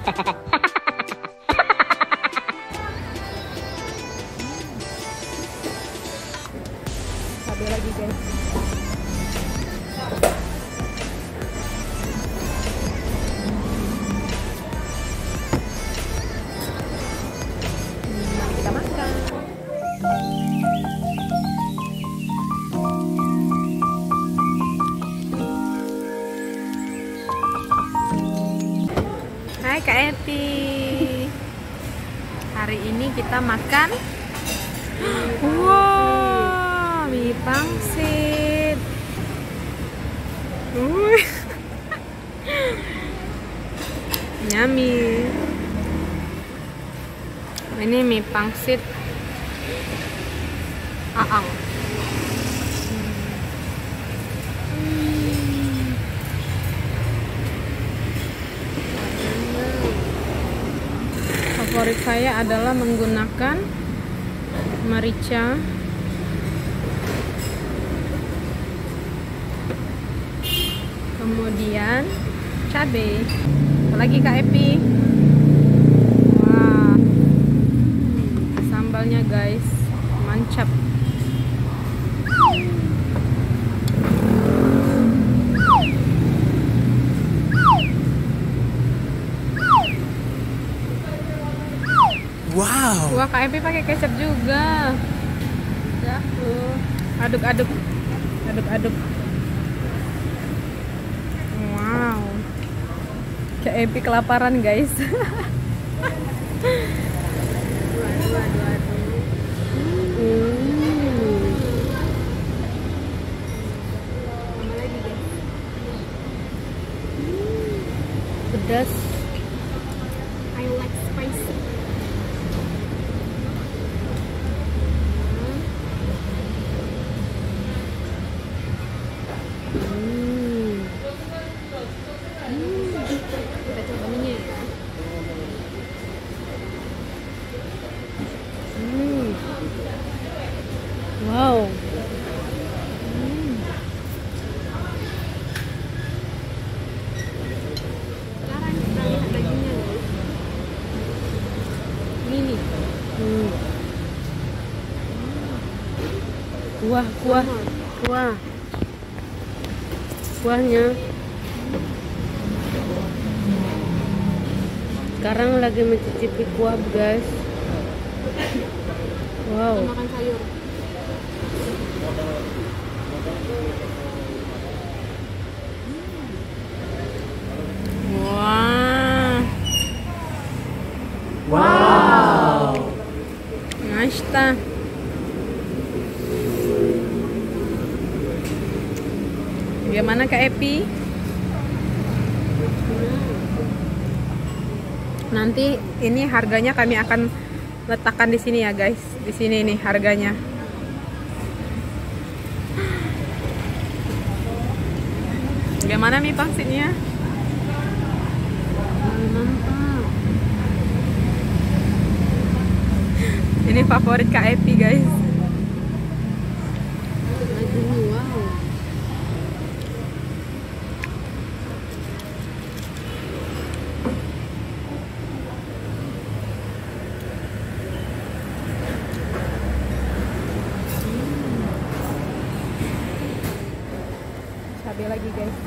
Cabai lagi guys. Mari kita makan. Hai Kak Epi. Hari ini kita makan wow, mie pangsit. Yummy. Ini mie pangsit Aang. Favorit saya adalah menggunakan merica, kemudian cabai. Apalagi Kak Epi. Wah, sambalnya guys, mantap. Wow. Wah, Kak Epi pakai kecap juga. Aduk-aduk. Aduk-aduk. Wow. Kak Epi kelaparan, guys. Pedas. I like spicy. Kita coba minyak ya. Wow. Sekarang kita lihat dagingnya guys. Ini. Kuahnya. Sekarang lagi mencicipi kuah guys. Wow. Makan sayur. Wah. Wow. Nasta. Bagaimana Kak Epi? Nanti ini harganya kami akan letakkan di sini ya guys. Di sini nih harganya. Bagaimana mie pangsitnya? Mantap. Ini favorit Kak Epi guys. Wow. Cabai lagi guys.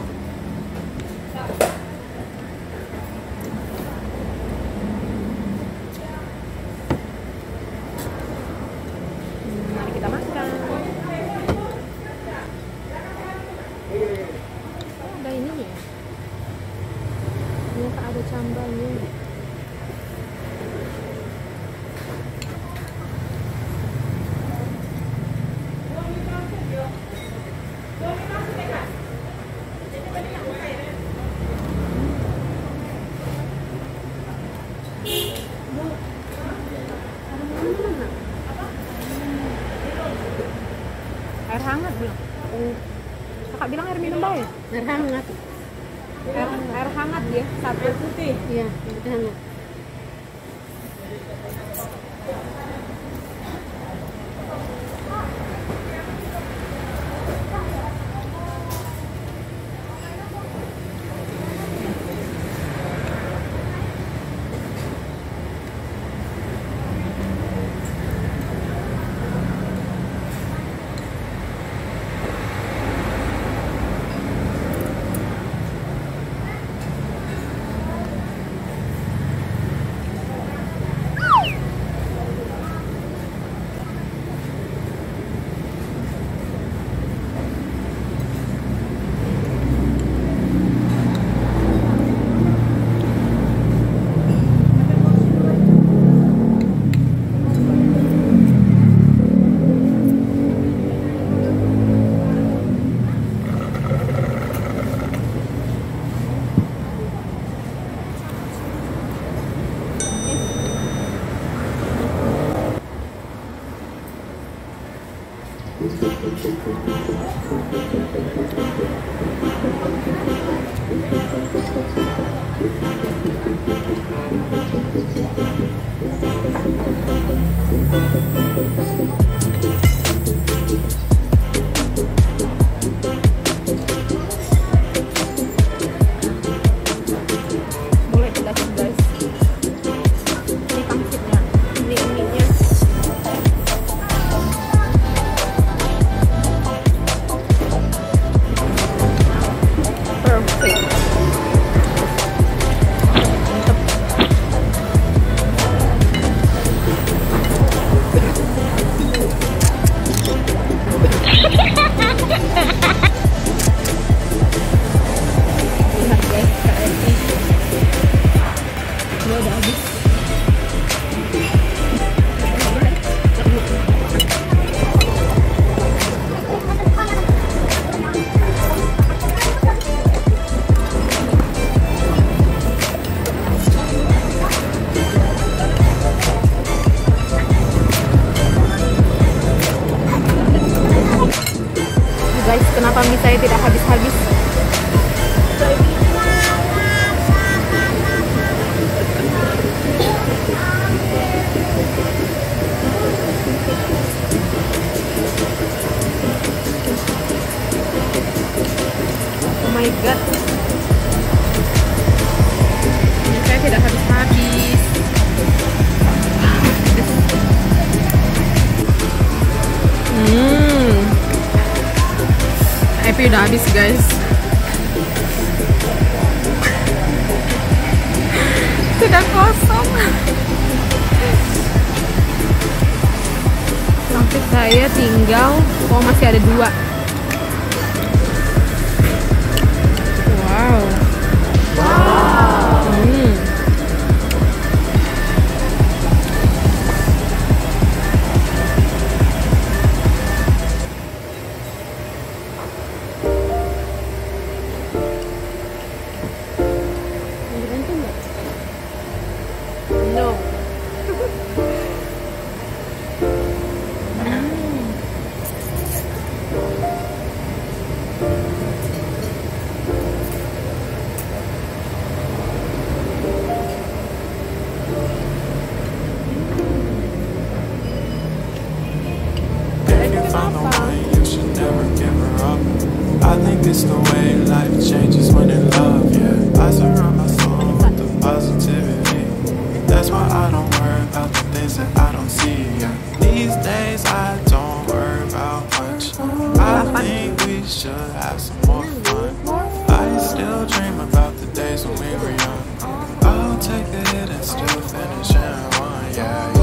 Mari kita makan. Oh, ada ini ya. Ternyata ada cambalnya. Air hangat bilang. Kakak bilang air minum bau ya? Air hangat. Air hangat dia, satu putih. Iya, air hangat. Mulai pedas guys. Ini pangsitnya, ini mie-nya. Perfect. Mantep. Lihat guys, KFC. Ini udah habis. Guys, kenapa mie saya tidak habis-habis? Oh my god, mie saya tidak habis-habis. Happy udah habis guys. Sudah kosong. Sampai saya tinggal, oh masih ada 2. Wow. No. I think it's the way life changes when in love, yeah. I surround myself with the positivity. That's why I don't worry about the things that I don't see, yeah. These days I don't worry about much. I think we should have some more fun. I still dream about the days when we were young. I'll take a hit and still finish in one, yeah.